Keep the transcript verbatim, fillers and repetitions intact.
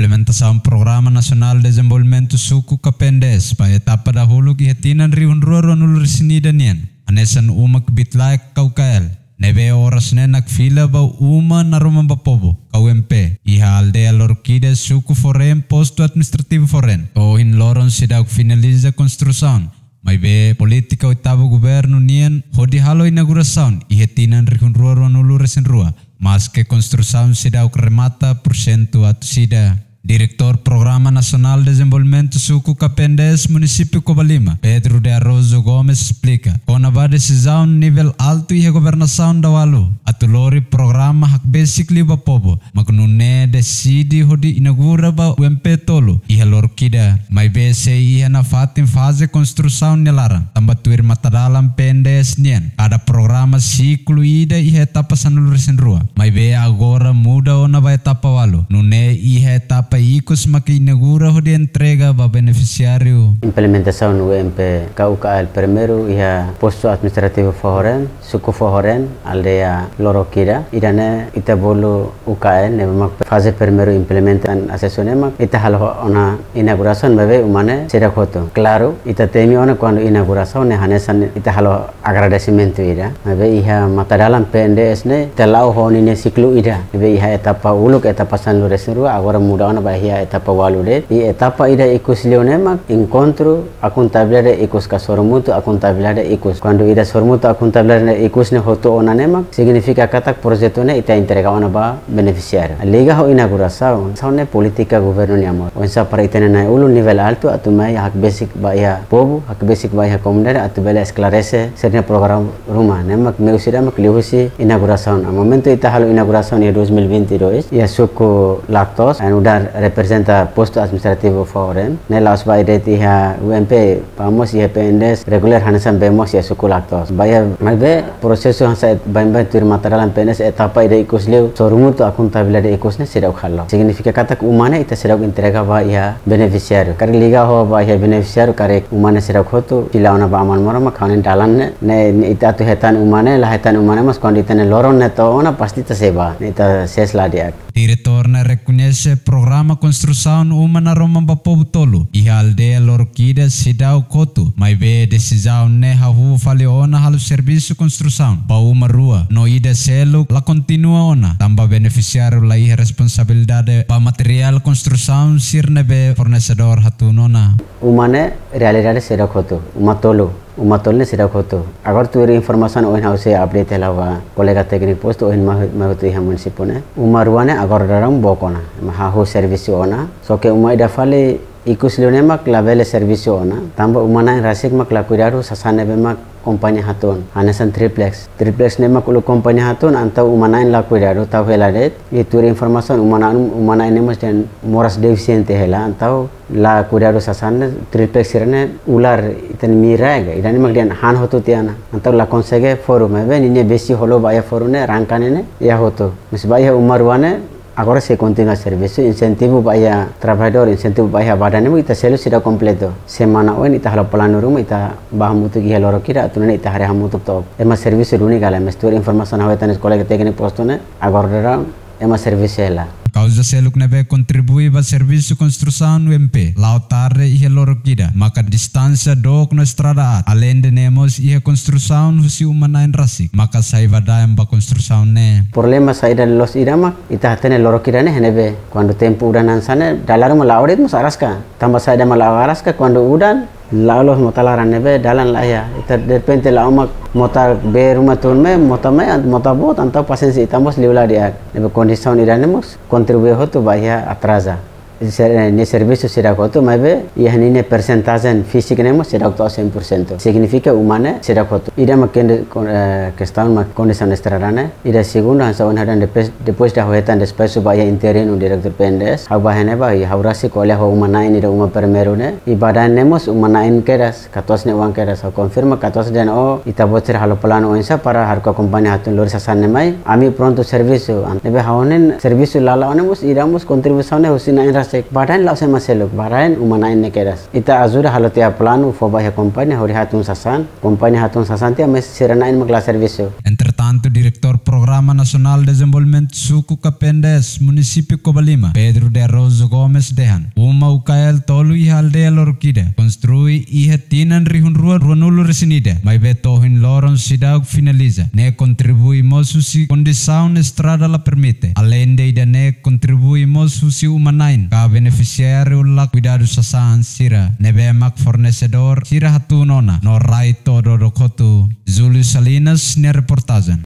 Implementação Programa Nacional de Desenvolvimento Suku K P N D E S pa etapa dahulu kihatinan riun ruaro nulu resinida nian. Anesan umak bitlaik kau K L. Nebe oras ne nak fila ba uma naruma bapobo kau M P. Iha aldea lorkida suku foren posto administrativo foren. Tohin loron sidak finaliza construção. Mai be politika oitavo governo nian hodi halo inauguração ihatinan riun ruaro nulu resin rua. Mas que construção sidak remata por cento atusida. Diretor Programa Nacional de Desenvolvimento Suku K P N D E S Município Cobalima, Pedro de Arrozo Gomes explica. Com a decisão nível alto e a governação da Walu, atulori programa hak basic liba pobo, magnune decide hodi inaugura ba U M P tolo, e a lorkida, mai bese e na fatin fase construção nelarang, tambatuir matadalam P N D E S nian, cada programa ciclo ida e etapa sanuluresin rua, mai be agora muda ona ba etapa Walu, nune e etapa Icos maka inaugura hodi entrega ba beneficiário. Implementação no U M P K U K L primeiro ia posto administrativo Fohoren, suku Fohoren, aldeia Lorokira, irane ita bolo U K L ne fase primeiro implementan assessorema ita halo ona inauguração bebe umane será foto. Claro, ita temi ona quando inauguração ne hanesan ita halo agradecimento ira. Bebe ia matadalam P N D E S ne telau honi ne ciclo ira. Bebe ia etapa uluk etapa sanlureseru agora muda ona bahia etapa walude e etapa ida icus leonema encontro a contabilidade icus ka sormuto a contabilidade icus quando ida sormuto a contabilidade icus ne hoto onanema significa katak projeto ne ita entrega ona ba beneficiário liga ho inauguração saune politika governo ni amor onsa para itena na ulu nível alto atumai hak basic bahia povo hak basic bahia comunidade atubela esclarece serna program rumah nemak meusida mak lihusi inauguração a momento ita halo inauguração e dois mil e vinte e dois ia suku lactos and udar representa posto administrativo foren nela os vai de ha U M P pamos e P N D E S regular hanesan bemos e suku lactos bahia mas be processo hansa bamba tur material P N D E S etapa ida icus leu sormuto a contabilidade icus ne será khalo significa katak umane ita será entrega ba ia beneficiário kar liga ho ba ia beneficiário kare umane será khoto pilauna ba aman morama khanen dalan ne ne ita tu hetan umane la hetan umane mas quando ita ne loron ne to ona pasti ta seba ita ses la dia. Diretor na reconhece programa construção uma na Roma Bapobo tolo e a aldeia Lorquida Sidau Koto, mas be decisão ne hahu fale ona halu serviço construção ba uma rua no ida selo la continua ona tamba beneficiário la ia responsabilidade ba material construção sirne be fornecedor hatunona umane realidade será koto uma tolo uma tolne será koto agora tu informação oin house update lawa colega técnico posto oin mahutu ha municipio ne uma ruane agora daram bokona hahu serviço ona so que uma ida fale icus leonemak la vele serviço ona tamba umana rasik mak la cuidado sasane be mak kompanיה hatun hanesan triplex triplex nema kulu kompanיה hatun antau umana la cuidado tau helade itu informação umana umana nemas dan moras deficiente hela antau la cuidado sasane triplex irane ular iten miraga idane mak dian han hotu tiana antau la consegue forum be ni besi holo baya forune rangkanene ya hotu mes baya umarwane agora se continua serviço incentivo baya trabalhador incentivo baya badan itu ita selo sudah completo semana oin ita halo plano rumah ita bahamutu ki heloro kira atune ita hari hamutu to ema serviço duni gala mestur informação hawetan colega técnico postone agora ema serviço ela causa seluk nebe contribui ba serviço construção U M P lautarre e lorokida maka distância dok na estrada além de nemos e construção husi umana en rasik maka saiva daim ba construção ne problema saída los irama ita tene lorokida ne nebe quando tempo udan ansane dalaru malaurit mus araska tamba saída malawaraska quando udan laulos motalaran nebe dalan la ya ita de repente la uma mota be rumah tulme mota me mota bot antau pasensi itamos liula dia nebe condição iranemos contribuir hotu bahia atrasa ni serviço será koto mabe ia ni percentagem física nemos será koto cem por cento significa humane será koto ida maken questão ma condição estrarane ida segundo hansa on hadan depois da hoetan despeso bahia interino director P N D E S hau bahane ba ia haurasi ko oleh humana ini da uma primeiro ne ibadan nemos humana in keras katos ne uang keras hau confirma katos dan o ita bocer halo plano onsa para harga kompanיה hatun lor sasan mai ami pronto serviço nebe haonen serviço lala onemos idamos contribuição ne husina in badan lau sama seluk badan umanain nekeras ita azura halotia plano fo bahia kompanיה hori hatun sasan kompanיה hatun sasan tia mes siranain magla serviço. Entretanto, diretor Programa Nacional de Desenvolvimento Suku Capendes, município Cobalima, Pedro de Rosa Gomes Dehan. Uma U K L tolu iha aldeia Lorokida, construi iha tinan rihun rua ruanulu resinida, mai betohin loron sidaug finaliza, ne contribui mosu si condição na estrada la permite, além de ida ne contribui mosu si umanain, ka beneficiário la cuidado sasaan sira, nebe mak fornecedor sira hatunona, no rai todo rokotu, Zulu Salinas ne reportagem.